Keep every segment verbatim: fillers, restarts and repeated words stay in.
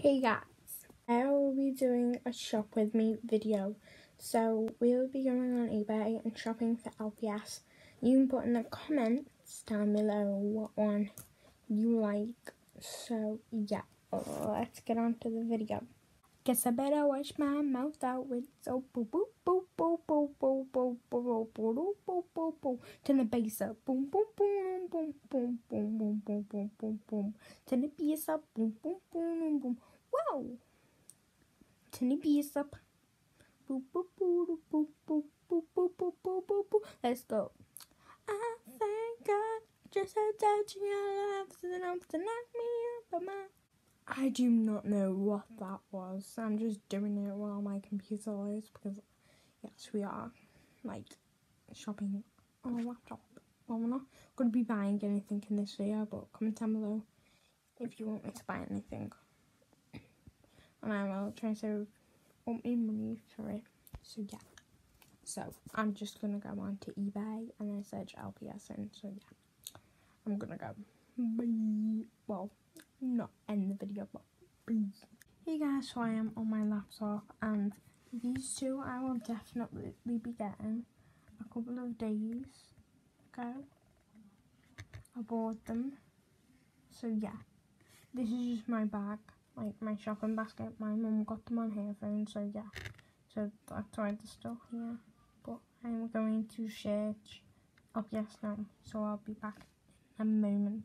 Hey guys, I will be doing a shop with me video. So we'll be going on eBay and shopping for L P S. You can put in the comments down below what one you like. So yeah, let's get on to the video. Guess I better wash my mouth out with soap. Boop boop boop boop boop boop boop boop boop boop boop boop. Turn the bass up. Boom boom boom boom boom boom boom boom boom boom boom. Turn the bass up. Boom boom boom boom. Wow. Turn the bass up. Boop boop boop boop boop boop boop boop boop boop boop. Let's go. I thank God just a touch in your life enough to knock me up my. I do not know what that was. I'm just doing it while my computer loads because, yes, we are, like, shopping on a laptop. Well, we're not going to be buying anything in this video, but comment down below if you want me to buy anything. And I will try to up me money for it. So, yeah. So, I'm just going to go on to eBay and then search L P S in. So, yeah. I'm going to go. Bye. Well, not end the video, but please. Hey guys, so I am on my laptop, and these two I will definitely be getting a couple of days ago. I bought them, so yeah, this is just my bag, like my shopping basket. My mum got them on her phone, so yeah, so that's why they're still here. But I'm going to search L P S now, so I'll be back in a moment.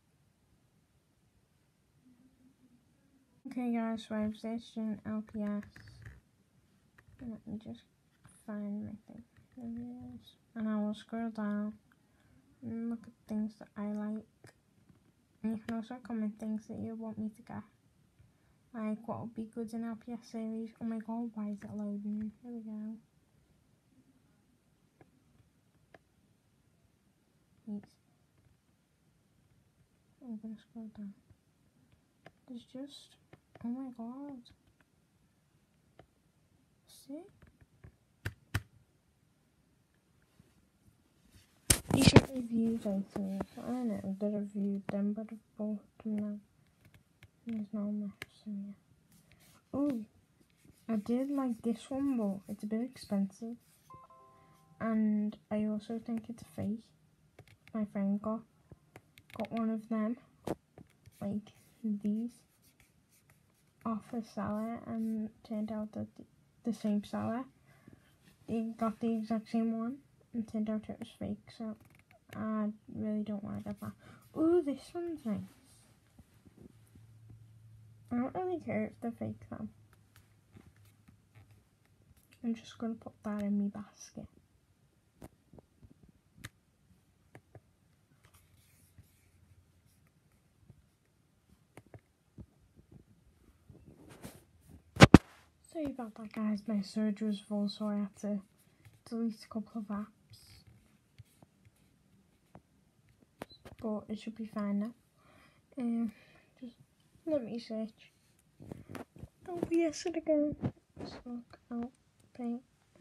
Okay guys, so I've searched in L P S. Let me just find my thing. There it is. And I will scroll down and look at things that I like. And you can also comment things that you want me to get. Like what would be good in L P S series. Oh my god, why is it loading? Here we go. Wait. I'm gonna scroll down. There's just, oh my god. See? Decent reviews, I think. I don't know, I reviewed them, but I've bought them now. There's no much, so yeah. Oh, I did like this one, but it's a bit expensive. And I also think it's fake. My friend got got one of them, like these, off a seller, and turned out that the, the same seller, they got the exact same one, and turned out it was fake. So I really don't want to get that. Ooh, this one's nice. I don't really care if they're fake though. I'm just gonna put that in my basket. Sorry about that guys, my storage was full, so I had to delete a couple of apps. But it should be fine now. Um, just let me search. L P S it again. Stock out paint.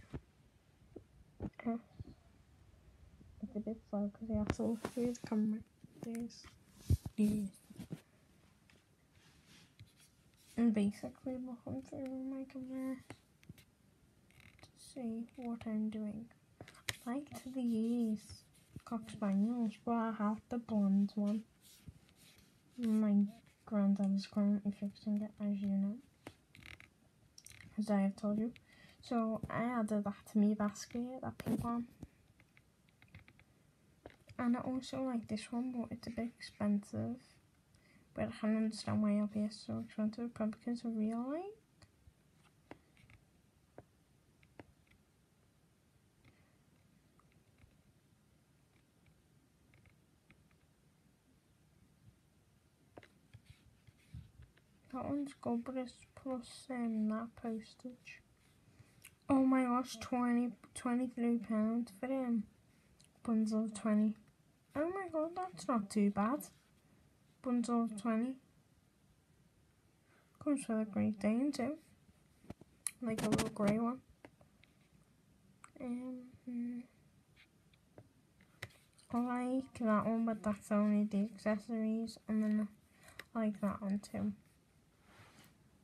S. It's a bit slow because I have to look through the camera. There's this. And basically looking through my camera to see what I'm doing. I liked these Cock Spaniels, but I have the blonde one. My granddad is currently fixing it, as you know, as I have told you. So I added that to my basket, that pink one. And I also like this one, but it's a bit expensive. But I can't understand why L P S is so expensive, probably because of real light. That one's good, but it's plus um, that postage. Oh my gosh, twenty, twenty-three pounds for them. Bundle of twenty. Oh my god, that's not too bad. Bundle of twenty. Comes with a Great Dane too. Like a little grey one. Um, I like that one, but that's only the accessories. And then I like that one too.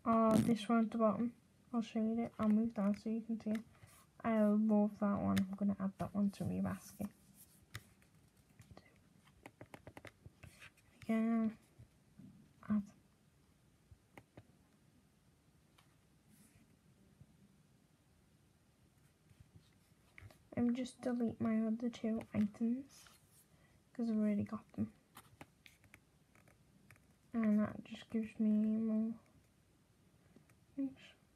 Oh, this one at the bottom. I'll show you it. I'll move down so you can see it. I love that one. I'm going to add that one to my basket. Again, add. And just delete my other two items because I've already got them. And that just gives me more things.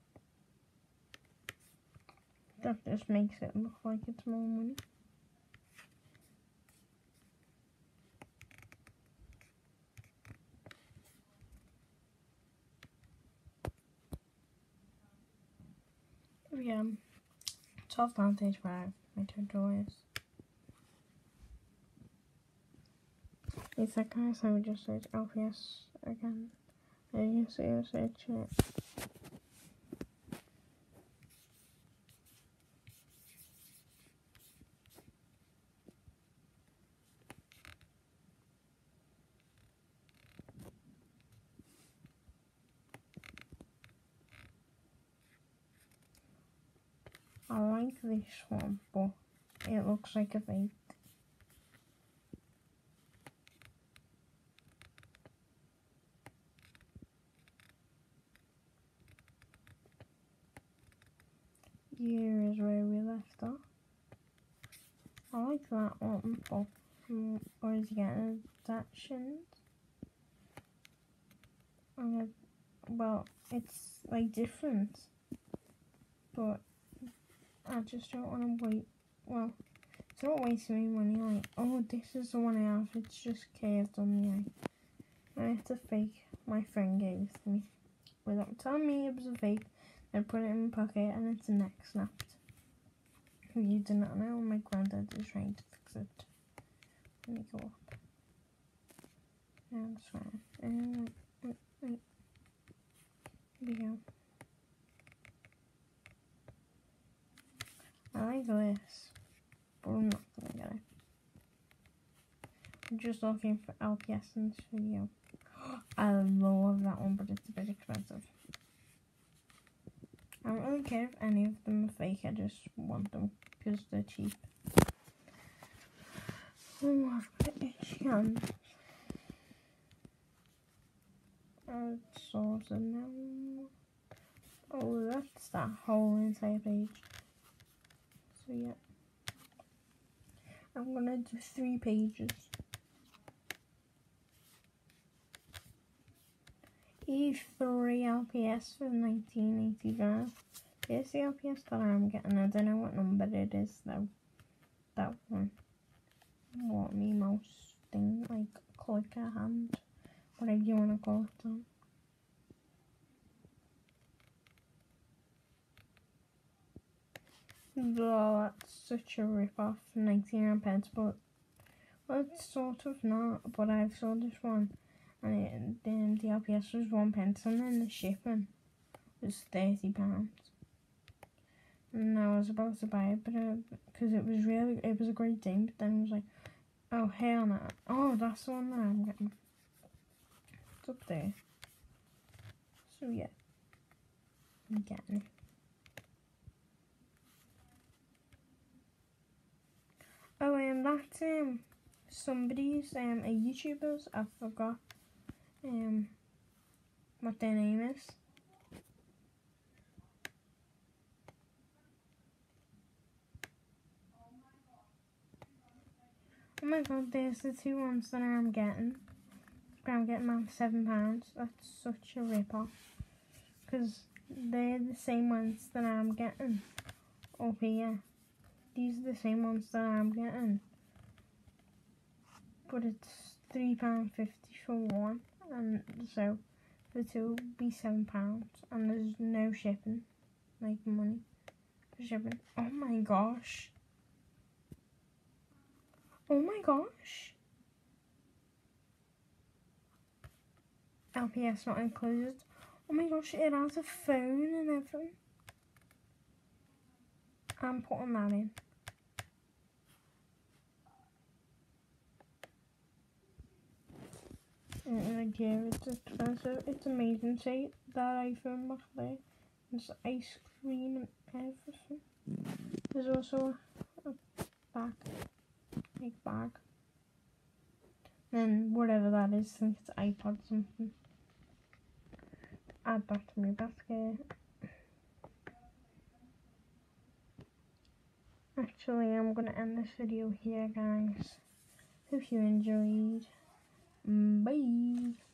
That just makes it look like it's more money. Yeah, twelve pounds eighty-five, my total is. It's that guys, I would just search L P S again. And you can see I search it. I like this one, but it looks like a fake. Here is where we left off. I like that one, but um, or is he getting adaptations? And well, it's like different, but I just don't want to wait. Well, it's not wasting my money. Like, oh, this is the one I have. It's just curved on the eye. And it's a fake. My friend gave it to me without telling me it was a fake. I put it in my pocket and its neck snapped. If you do not know, my granddad is trying to fix it. Let me go up. Yeah, that's fine. Um, wait, wait. Here we go. I like this, but I'm not gonna get it. I'm just looking for L P S in this video. I love that one, but it's a bit expensive. I don't really care if any of them are fake, I just want them because they're cheap. Oh, I've got itchy hands. Oh, it's sorted now. Oh, that's that whole entire page. So yeah, I'm gonna do three pages. E three L P S for nineteen eighty-five. Here's the L P S that I'm getting. I don't know what number it is though. That one. What me mouse thing, like clicker hand, whatever you wanna call it. Though. Oh, that's such a rip-off, nineteen pence, but well, it's sort of not. But I've saw this one, and it, then the L P S was one pence, and then the shipping was thirty pounds. And I was about to buy it, but because uh, it was really, it was a great deal. But then it was like, oh hell no! Oh, that's the one that I'm getting. It's up there. So yeah, I'm getting it. Oh, um, that's um somebody's um a YouTuber's. I forgot um what their name is. Oh my god, there's the two ones that I'm getting. I'm getting them for seven pounds. That's such a rip off because they're the same ones that I'm getting up here. These are the same ones that I'm getting, but it's three pound fifty for one, and so the two will be seven pounds, and there's no shipping, like money for shipping. Oh my gosh! Oh my gosh! L P S not included. Oh my gosh! It has a phone and everything. I'm putting that in. And like here, it's expensive. It's amazing. See that iPhone back there? There's ice cream and everything. There's also a bag, big bag. And whatever that is, I think it's iPod something. Add that to my basket. Actually, I'm gonna end this video here, guys. Hope you enjoyed. Bye.